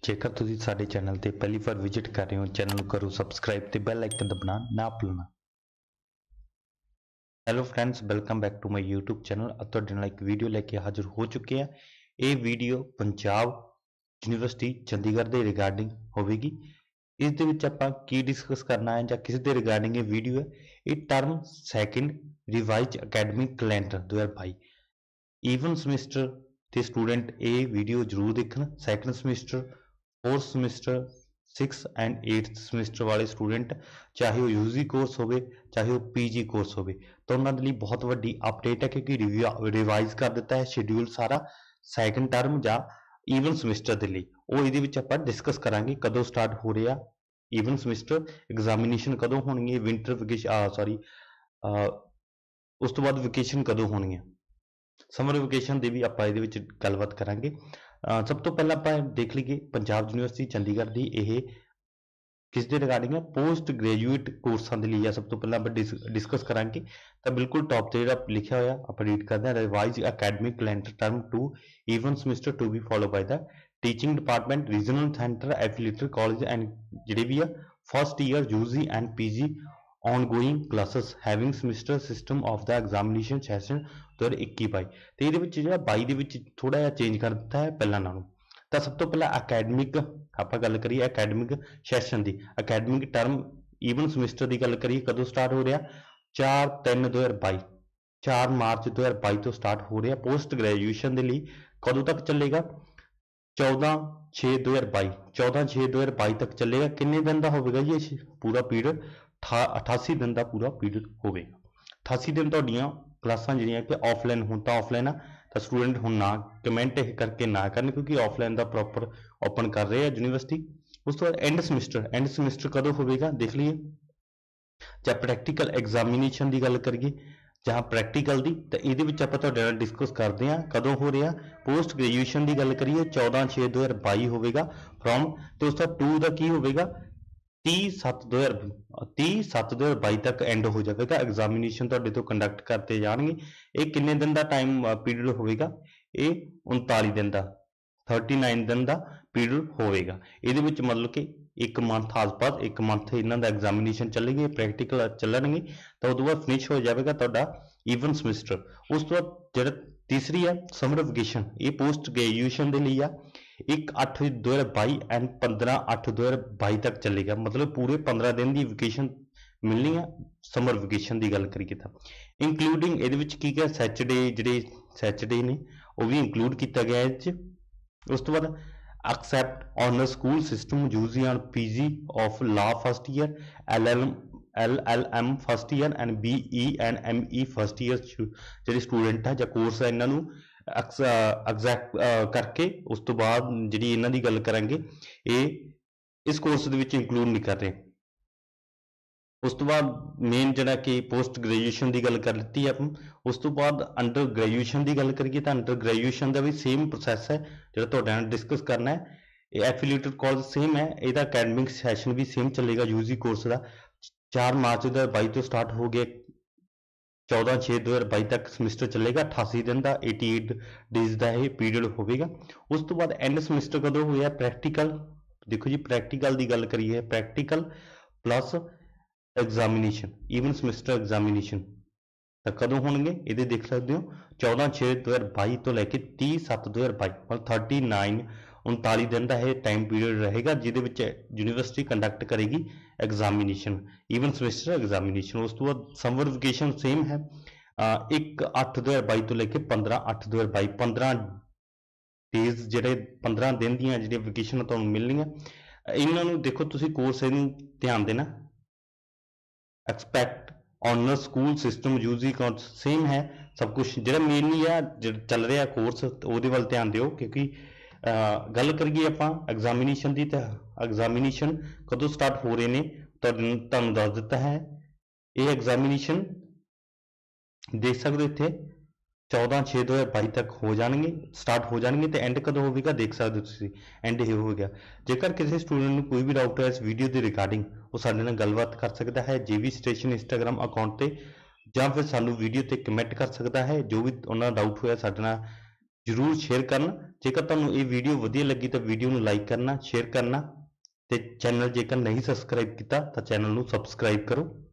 जेकर तुसीं साडे चैनल ते पहली बार विजिट कर रहे हो, चैनल नूं करो सबसक्राइब ते बैल आइकन दबाना ना भुलना। Hello friends, welcome back to my YouTube channel. अब तुहाडे नाल एक वीडियो लैके हाजिर हो चुके हैं। ये वीडियो पंजाब यूनिवर्सिटी चंडीगढ़ के रिगार्डिंग होगी। इस दे विच आपां की डिस्कस करना है जां किस दे रिगार्डिंग ये वीडियो है। ये term second revise academic calendar 2022 even semester के स्टूडेंट ये वीडियो जरूर देखन। Second semester, fourth semester, 6 and 8th semester वाले स्टूडेंट, चाहे वो यूजी कोर्स हो, चाहे वो पीजी कोर्स हो, तो उन्होंने लिए बहुत वड्डी अपडेट है क्योंकि रिवाइज कर दिता है शेड्यूल सारा सैकेंड टर्म या ईवन समैसटर के लिए। वो ये आप डिस्कस करांगे कदों स्टार्ट हो रहा ईवन समैसटर, एग्जामिनेशन कदों होनी है, विंटर वेकेशन सॉरी उस तो बाद वेकेशन कदों होनी है, समर वेकेशन की भी आप गलबात करांगे। सब तो पहला आप देख लीए पंजाब यूनिवर्सिटी चंडीगढ़ की यह किस दे रिगार्डिंग है, पोस्ट ग्रेजुएट कोर्सां के लिए सब तो पहला आप डिस्कस करांगे। तो बिल्कुल टॉप से जो लिखा हुआ आप रीड करते हैं, revise academic calendar term 2 even semester to be follow by the teaching department regional centre affiliated college and जिहड़े भी first year UG and PG ongoing classes having semester system of the examination session 2021-22। तो ये 22 थोड़ा जिहा change कर दिता है पहला नालों। तो सब तो पहला अकैडमिक आप गल करिए अकैडमिक सैशन की, अकैडमिक टर्म ईवन समैसटर की गल करिए कदों स्टार्ट हो रहा 4/3/2022, 4 मार्च 2022 तो स्टार्ट हो रहा। पोस्ट ग्रेजुएशन के लिए कदों तक चलेगा 14/6/2022, 14/6/2022 तक चलेगा। किन्ने दिन का होगा जी पूरा पीरियड, 88 दिन का पूरा पीरियड होगा। 88 दिन तुहाडियां क्लासां जिहड़ियां कि ऑफलाइन हो तो ऑफलाइन आ, तो स्टूडेंट हम ना कमेंट करके ना करन क्योंकि ऑफलाइन का प्रॉपर ओपन कर रहे हैं यूनिवर्सिटी। उस तो बाद एंड समैसटर कदों होगा देख लीए। जब प्रैक्टिकल एग्जामिनेशन की गल करिए जहाँ प्रैक्टिकल की, तो ये आप डिस्कस करते हैं कदों हो रहा। पोस्ट ग्रेजुएशन की गल करिए 14/6/2022 होगा फ्रॉम, तो उसका 2 का की होगा 30/7/2022 तक एंड हो जाएगा। एग्जामिनेशन तो कंडक्ट करते जाएंगे। ये किन्ने दिन का टाइम पीरियड होगा, ये 39 दिन का 39 दिन का पीरियड होगा। ये मतलब कि एक मंथ आस पास एक मंथ इन्हों का एग्जामिनेशन चलेगी, प्रैक्टिकल चलणगे, तो उस बाद फिनिश हो जाएगा तुहाडा ईवन समैसटर। उस तो बाद जो तीसरी है समर वेकेशन, ये पोस्ट ग्रेजुएशन के लिए 1/8/2022 एंड 15/8/2022 तक चलेगा। मतलब पूरे 15 दिन की वेकेशन मिलनी है समर वेकेशन की गल करिए तो इंकलूडिंग ये सैटरडे जोड़े सैटरडे ने वह भी इंकलूड किया गया है। उस तो बाद accept honor school system UG and PG of law first year, LLM first year and BE and ME first year ਜਿਹੜੇ स्टूडेंट है ਜਾਂ कोर्स है इन्हों एग्जैक्ट करके उस तो बाद जी इन्हों की गल करांगे ये इस कोर्स के इंकलूड नहीं कर रहे। उस तो बाद मेन जरा कि पोस्ट ग्रेजुएशन की गल कर ली है। उस तो बाद अंडर ग्रेजुएशन की गल करिए तो अंडर ग्रेजुएशन का भी सेम प्रोसैस है जो तुहाडे नाल डिस्कस करना है। ये एफिलेटेड कॉलेज सेम है, यदा अकैडमिक सैशन भी सेम चलेगा। यूजी कोर्स का 4 मार्च 2022 तो स्टार्ट हो गया, 14/6/2022 तक समैसटर चलेगा। 88 दिन का 88 डेज का यह पीरियड होगा। उस तो बाद एंड समैसटर कदों होया प्रैक्टिकल, देखो जी प्रैक्टिकल की गल करिए practical plus examination even semester examination तो कदों होंगे ये देख सकते हो 14/6/2022 तो लैके 30/7/2022 मतलब 39 दिन का यह टाइम पीरियड रहेगा जिद यूनिवर्सिटी कंडक्ट करेगी एग्जामिनेशन ईवन समैसटर एग्जामिनेशन। उस तो बाद समर वेकेशन सेम है 1/8/2022 तो लैके 15/8/2022 15 डेज जोड़े 15 दिन दियाँ जो वेकेशन तुहानूं मिलनियां। इन्होंने देखो तुसीं कोर्स ध्यान देना expect honour school system UG same है सब कुछ जो मेनली है जो चल रहा कोर्स वो वाल ध्यान दिओ क्योंकि गल करिए आप एग्जामिनेशन की तो एग्जामिनेशन कदों स्टार्ट हो रहे हैं तुहानूं दस दिता है। ये एग्जामिनेशन देख सकते हो इत्थे 14/6/2022 तक हो जाएंगे स्टार्ट हो जाएंगे तो एंड कदों होगा देख सकते हो तुसीं एंड ये हो गया। जेकर किसी स्टूडेंट को कोई भी डाउट है इस वीडियो के रिगार्डिंग वो साडे नाल गलबात कर सकता है JV स्टेशन इंस्टाग्राम अकाउंट से, या फिर सानू वीडियो ते कमेंट कर सकता है। जो भी उन्होंने डाउट होया साडे नाल ਜ਼ਰੂਰ ਸ਼ੇਅਰ ਕਰਨ। ਜੇਕਰ ਤੁਹਾਨੂੰ ਇਹ ਵੀਡੀਓ ਵਧੀਆ ਲੱਗੀ ਤਾਂ ਵੀਡੀਓ ਨੂੰ ਲਾਈਕ ਕਰਨਾ, ਸ਼ੇਅਰ ਕਰਨਾ ਤੇ ਚੈਨਲ ਜੇਕਰ ਨਹੀਂ ਸਬਸਕ੍ਰਾਈਬ ਕੀਤਾ ਤਾਂ ਚੈਨਲ ਨੂੰ ਸਬਸਕ੍ਰਾਈਬ ਕਰੋ।